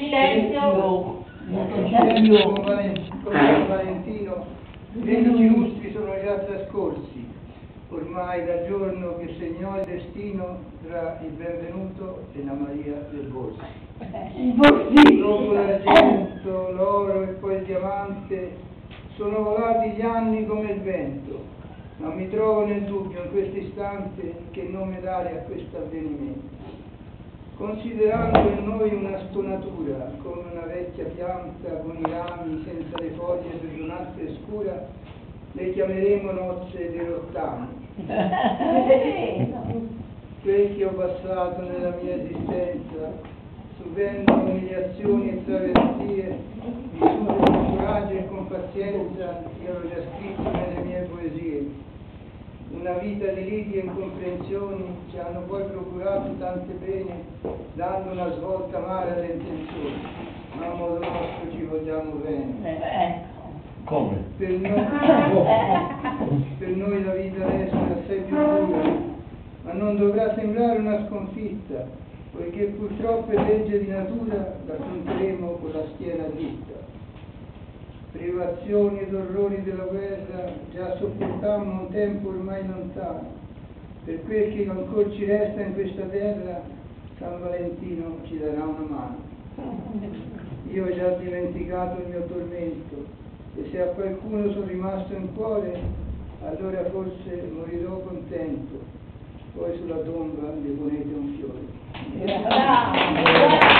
Silenzio. Con Valentino, 13 lustri sono già trascorsi, ormai dal giorno che segnò il destino tra il benvenuto e la Maria del Borsi. Dopo l'argento, l'oro e poi il diamante, sono volati gli anni come il vento, ma mi trovo nel dubbio in questo istante che nome dare a questo avvenimento. Considerando in noi una stonatura, come una vecchia pianta con i rami senza le foglie per giornate scura, le chiameremo nozze dei rottami. Quel che ho passato nella mia esistenza, subendo umiliazioni e travestie, vissute con coraggio e con pazienza, io l'ho già scritto nelle mie poesie. Una vita di liti e incomprensioni ci hanno poi procurato tante pene, dando una svolta amara alle intenzioni, ma a modo nostro ci vogliamo bene. Come? Per noi la vita resta assai più dura, ma non dovrà sembrare una sconfitta, poiché purtroppo è legge di natura, l'affronteremo con la schiena dritta. Privazioni ed orrori della guerra già sopportammo un tempo ormai lontano. Per quel che ancora ci resta in questa terra, San Valentino ci darà una mano. Io ho già dimenticato il mio tormento e se a qualcuno sono rimasto in cuore, allora forse morirò contento. Poi sulla tomba le ponete un fiore.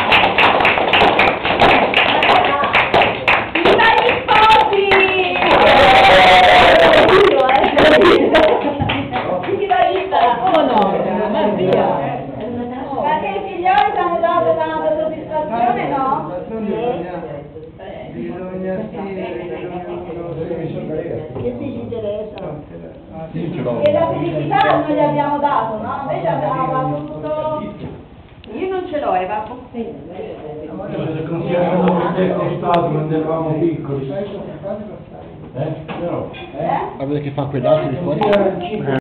Perché i figlioli ti hanno dato tanta soddisfazione, no? Bisogna Che ti interessa? E E la felicità noi gli abbiamo dato, no? Invece abbiamo fatto tutto... Io non ce l'ho, Eva. Se consideriamo che è stato quando eravamo piccoli. Però. Eh? Guarda che fa quei dati di fuori.